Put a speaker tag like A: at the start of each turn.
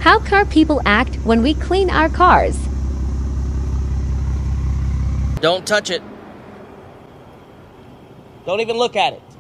A: How car people act when we clean our cars.
B: Don't touch it. Don't even look at it.